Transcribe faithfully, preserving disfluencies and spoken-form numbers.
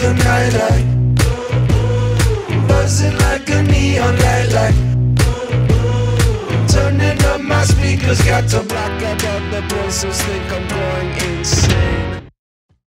a nightlight, buzzing like a neon light, like turning up my speakers, got to block out all the voices, think I'm going insane.